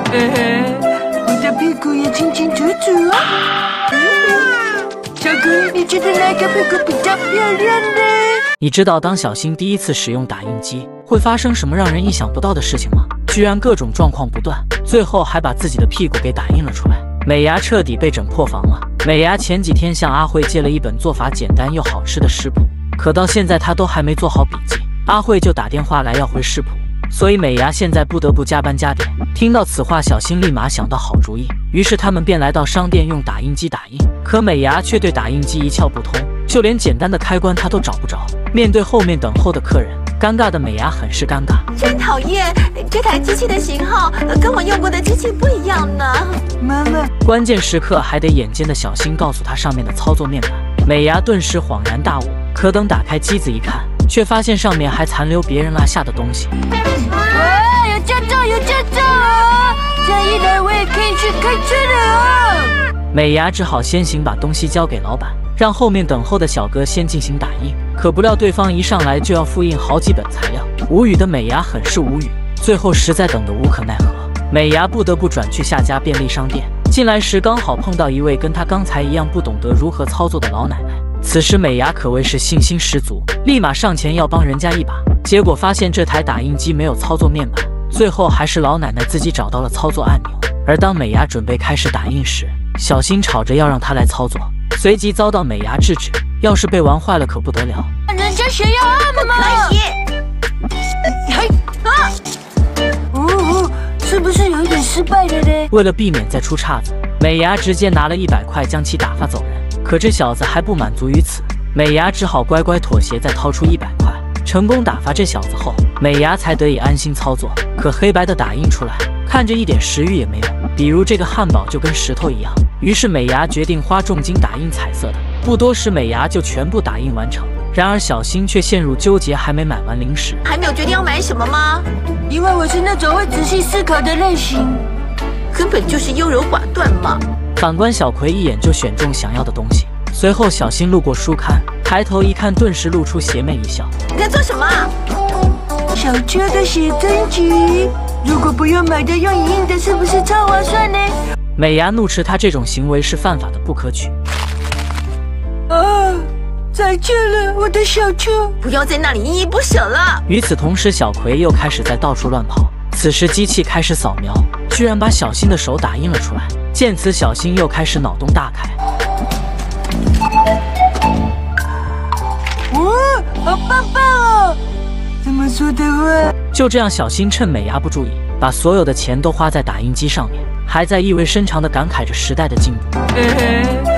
我的屁股也清清楚楚啊。小葵，你觉得哪个屁股比较漂亮呢？ 你知道当小新第一次使用打印机会发生什么让人意想不到的事情吗？居然各种状况不断，最后还把自己的屁股给打印了出来。美伢彻底被整破防了。美伢前几天向阿慧借了一本做法简单又好吃的食谱，可到现在她都还没做好笔记，阿慧就打电话来要回食谱，所以美伢现在不得不加班加点。听到此话，小新立马想到好主意，于是他们便来到商店用打印机打印，可美伢却对打印机一窍不通，就连简单的开关她都找不着。面对后面等候的客人，尴尬的美伢很是尴尬。 真讨厌，这台机器的型号跟我用过的机器不一样呢。 妈妈， 关键时刻还得眼尖的小新告诉她上面的操作面板。美伢顿时恍然大悟，可等打开机子一看，却发现上面还残留别人落下的东西。 哇，有驾照，有驾照啊！再一来我也可以去开车了哦。 美伢只好先行把东西交给老板，让后面等候的小哥先进行打印。可不料对方一上来就要复印好几本材料，无语的美伢很是无语，最后实在等得无可奈何，美伢不得不转去下家便利商店。进来时刚好碰到一位跟她刚才一样不懂得如何操作的老奶奶。此时美伢可谓是信心十足，立马上前要帮人家一把，结果发现这台打印机没有操作面板，最后还是老奶奶自己找到了操作按钮。而当美伢准备开始打印时，小新吵着要让她来操作，随即遭到美伢制止，要是被玩坏了可不得了。 人家谁要按嘛？ 可以。 嘿啊！是不是有一点失败了呢？ 为了避免再出岔子，美伢直接拿了100块将其打发走人。可这小子还不满足于此，美伢只好乖乖妥协，再掏出100块，成功打发这小子后，美伢才得以安心操作。可黑白的打印出来，看着一点食欲也没有，比如这个汉堡就跟石头一样。于是美伢决定花重金打印彩色的，不多时美伢就全部打印完成。然而小新却陷入纠结，还没买完零食。 还没有决定要买什么吗？ 因为我是那种会仔细思考的类型， 根本就是优柔寡断嘛。 反观小葵一眼就选中想要的东西，随后小新路过书刊，抬头一看，顿时露出邪魅一笑。 你在做什么？ 小车的写真集，如果不用买的用影印的，是不是超划算呢？ 美伢怒斥他这种行为是犯法的，不可取。 啊！再见了，我的小车！ 不要在那里依依不舍了。 与此同时，小葵又开始在到处乱跑。此时机器开始扫描，居然把小新的手打印了出来。见此，小新又开始脑洞大开。 哇，好棒棒哦！这么说的话， 就这样，小新趁美伢不注意，把所有的钱都花在打印机上面，还在意味深长地感慨着时代的进步。